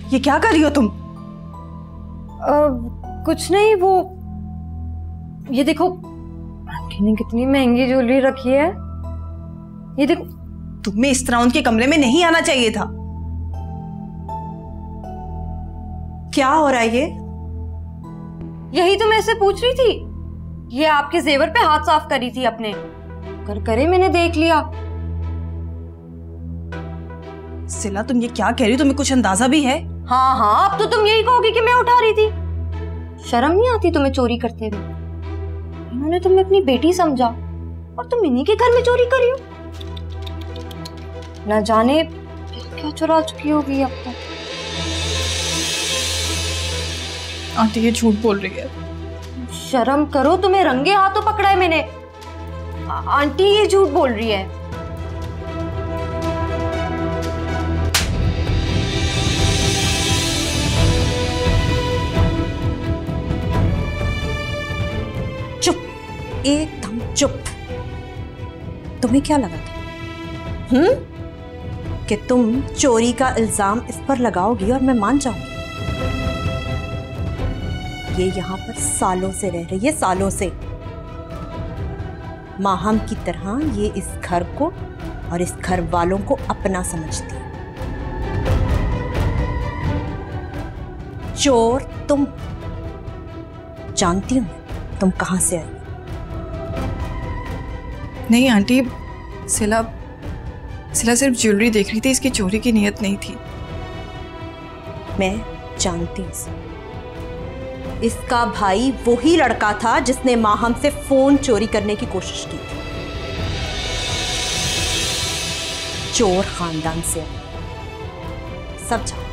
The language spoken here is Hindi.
ये क्या कर रही हो तुम? कुछ नहीं, वो ये देखो आंटी ने कितनी महंगी ज्वेलरी रखी है। ये देखो। तुम्हें इस तरह उनके कमरे में नहीं आना चाहिए था। क्या हो रहा है ये? यही तो मैं इससे पूछ रही थी। ये आपके जेवर पे हाथ साफ करी थी अपने, कर करे मैंने देख लिया। सिला तुम ये क्या कह रही हो? तुम्हें कुछ अंदाजा भी है? हाँ हाँ, अब तो तुम यही कहोगी कि मैं उठा रही थी। शर्म नहीं आती तुम्हें चोरी करते हुए? इन्होंने तुम्हें अपनी बेटी समझा और तुम इन्हीं के घर में चोरी करी हो। न जाने क्या चुरा चुकी होगी अब तक। आंटी ये झूठ बोल रही है। शर्म करो, तुम्हें रंगे हाथों पकड़ा है मैंने। आंटी ये झूठ बोल रही है। चुप, एकदम चुप। तुम्हें क्या लगा था कि तुम चोरी का इल्जाम इस पर लगाओगी और मैं मान जाऊंगी? ये यहां पर सालों से रह रही है, सालों से। माहम की तरह ये इस घर को और इस घर वालों को अपना समझती है। चोर तुम। जानती हूं तुम कहां से आई। नहीं आंटी, सिला सिर्फ ज्वेलरी देख रही थी, इसकी चोरी की नीयत नहीं थी। मैं जानती हूं। इसका भाई वही लड़का था जिसने माहम से फोन चोरी करने की कोशिश की थी। चोर खानदान से सब जानते।